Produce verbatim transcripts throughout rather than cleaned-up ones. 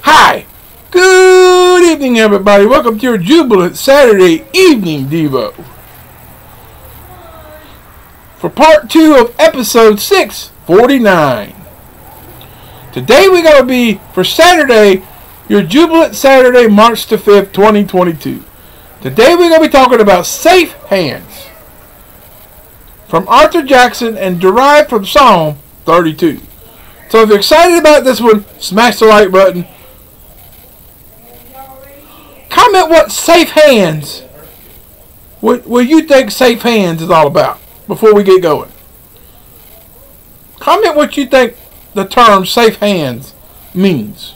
Hi, good evening everybody. Welcome to your Jubilant Saturday Evening Devo. For part two of episode six forty-nine. Today we're going to be, for Saturday, your Jubilant Saturday March the fifth, twenty twenty-two. Today we're going to be talking about safe hands. From Arthur Jackson and derived from Psalm thirty-two. So if you're excited about this one, smash the like button. Comment what safe hands, what, what you think safe hands is all about before we get going. Comment what you think the term safe hands means.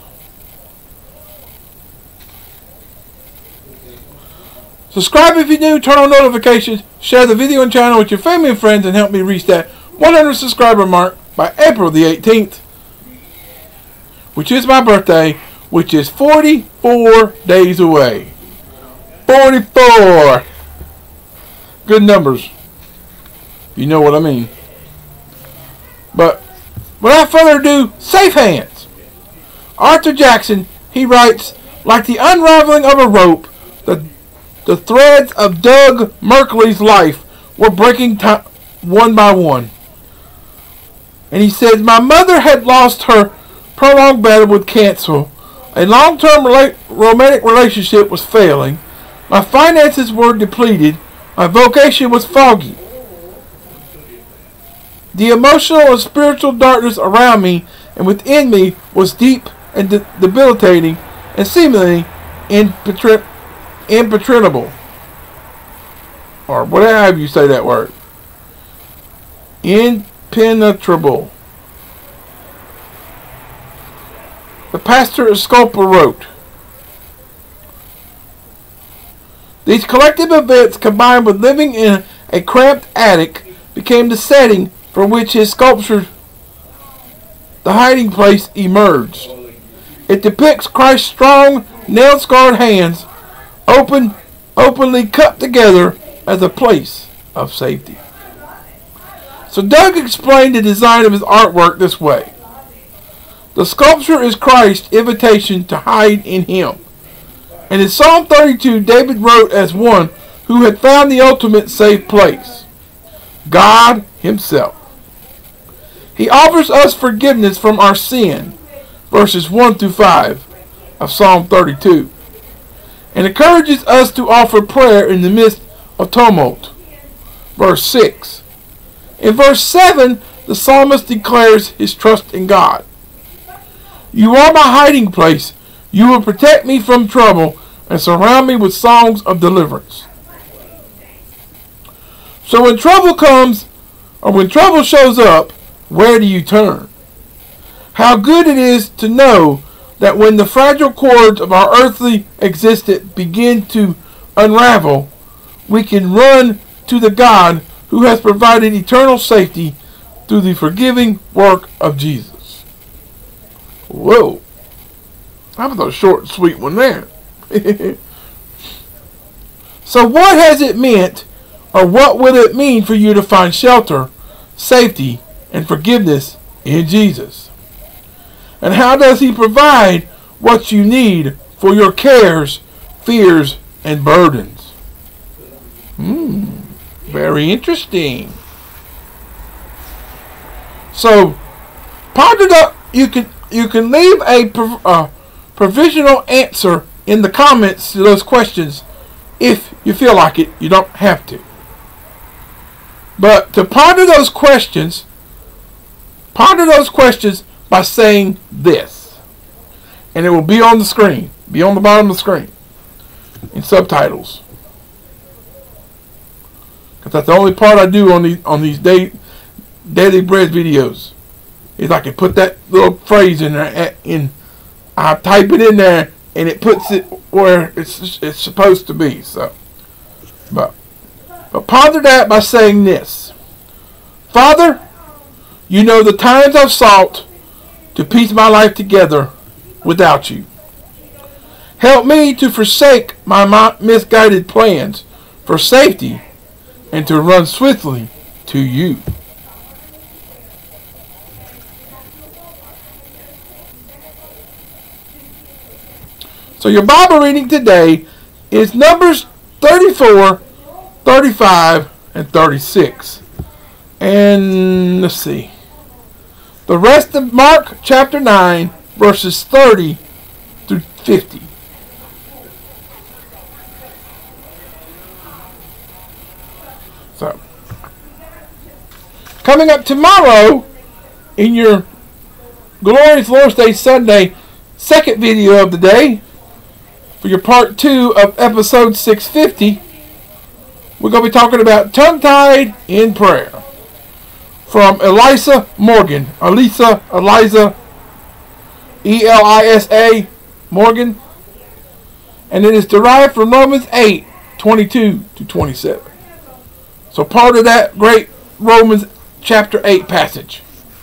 Subscribe if you're new, turn on notifications, share the video and channel with your family and friends, and help me reach that one hundred subscriber mark by April the eighteenth, which is my birthday, which is forty-four days away. forty-four. Good numbers. You know what I mean. But without further ado, safe hands. Arthur Jackson, he writes, like the unraveling of a rope, the, the threads of Doug Merkley's life were breaking t- one by one. And he says, my mother had lost her prolonged battle with cancer. A long-term rela- romantic relationship was failing. My finances were depleted. My vocation was foggy. The emotional and spiritual darkness around me and within me was deep and de- debilitating and seemingly impetri- impenetrable. Or whatever you say that word. Impenetrable. The pastor and sculptor wrote, these collective events combined with living in a cramped attic became the setting from which his sculpture, the hiding place, emerged. It depicts Christ's strong, nail-scarred hands open, openly cut together as a place of safety. So Doug explained the design of his artwork this way. The sculpture is Christ's invitation to hide in him. And in Psalm thirty-two, David wrote as one who had found the ultimate safe place, God himself. He offers us forgiveness from our sin, verses one through five of Psalm thirty-two, and encourages us to offer prayer in the midst of tumult, verse six. In verse seven, the psalmist declares his trust in God. You are my hiding place. You will protect me from trouble and surround me with songs of deliverance. So when trouble comes, or when trouble shows up, where do you turn? How good it is to know that when the fragile cords of our earthly existence begin to unravel, we can run to the God who has provided eternal safety through the forgiving work of Jesus. Whoa. That was a short and sweet one there. So what has it meant, or what will it mean for you to find shelter, safety, and forgiveness in Jesus? And how does he provide what you need for your cares, fears, and burdens? Hmm. Very interesting. So, ponder up. You can you can leave a prov- uh, provisional answer in the comments to those questions if you feel like it. You don't have to. But to ponder those questions, ponder those questions by saying this, and it will be on the screen, be on the bottom of the screen, in subtitles. Because that's the only part I do on these on these day, Daily Bread videos. Is I can put that little phrase in there, in I type it in there, and it puts it where it's it's supposed to be. So, but but ponder that by saying this: Father, you know the times I've sought to piece my life together without you. Help me to forsake my misguided plans for safety and to run swiftly to you. So your Bible reading today is Numbers thirty-four, thirty-five, and thirty-six. And let's see. The rest of Mark chapter nine, verses thirty through fifty. So, coming up tomorrow in your Glorious Lord's Day Sunday second video of the day, for your part two of episode six fifty, we're going to be talking about tongue-tied in prayer from Elisa Morgan. Elisa, Eliza, E L I S A, Morgan. And it is derived from Romans eight, twenty-two to twenty-seven. So part of that great Romans chapter eight passage.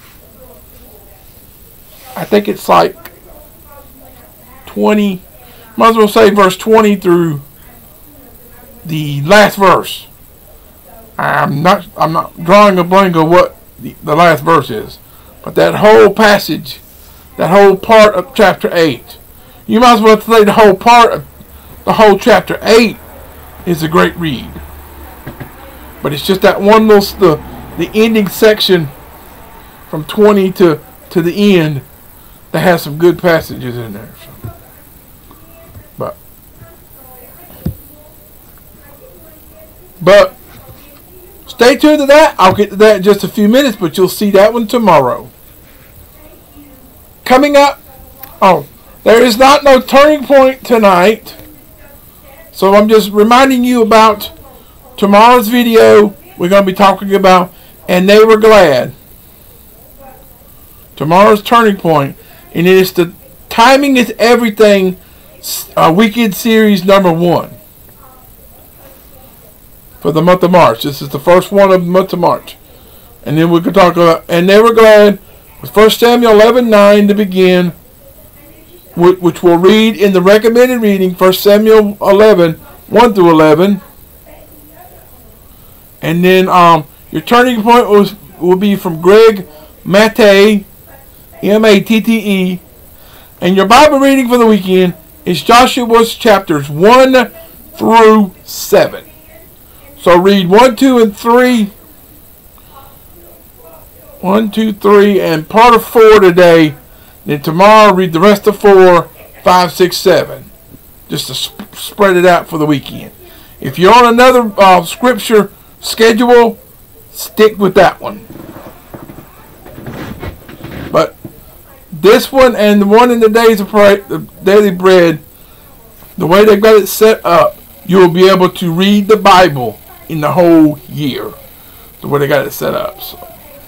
I think it's like twenty, might as well say verse twenty through the last verse. I'm not I'm not drawing a blank of what the, the last verse is. But that whole passage, that whole part of chapter eight, you might as well say the whole part of the whole chapter eight is a great read. But it's just that one little, the, the ending section from twenty to, to the end that has some good passages in there. So. But, but stay tuned to that. I'll get to that in just a few minutes, but you'll see that one tomorrow. Coming up, oh, there is not no Turning Point tonight. So I'm just reminding you about tomorrow's video. We're going to be talking about And They Were Glad. Tomorrow's Turning Point. And it is the Timing is Everything uh, Weekend Series number one. For the month of March. This is the first one of the month of March. And then we can talk about And They Were Glad with First Samuel eleven nine to begin, which we'll read in the recommended reading, First Samuel eleven one through eleven. And then um, your turning point was, will be from Greg Mattei, M A T T E. And your Bible reading for the weekend is Joshua's chapters one through seven. So read one, two, and three. one, two, three, and part of four today. Then tomorrow read the rest of four, five, six, seven. Just to sp- spread it out for the weekend. If you're on another uh, scripture schedule, stick with that one. But this one and the one in the days of pray, the Daily Bread, the way they've got it set up, you'll be able to read the Bible in the whole year. The way they got it set up. So.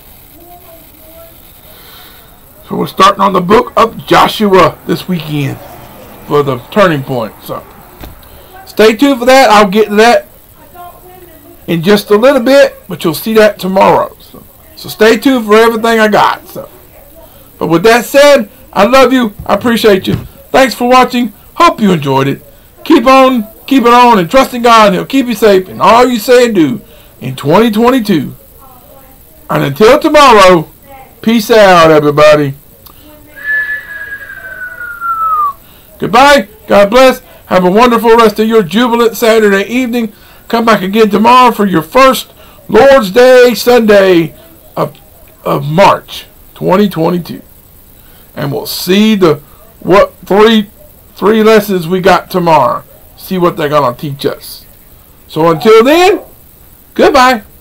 So we're starting on the book of Joshua this weekend for the Turning Point. So stay tuned for that. I'll get to that in just a little bit, but you'll see that tomorrow. So, so stay tuned for everything I got. So, but with that said, I love you. I appreciate you. Thanks for watching. Hope you enjoyed it. Keep on, keep it on, and trust in God, and He'll keep you safe in all you say and do in twenty twenty-two. And until tomorrow, peace out, everybody. Goodbye. God bless. Have a wonderful rest of your Jubilant Saturday evening. Come back again tomorrow for your first Lord's Day Sunday of, of March twenty twenty-two. And we'll see the what three three lessons we got tomorrow. See what they're going to teach us. So until then, goodbye.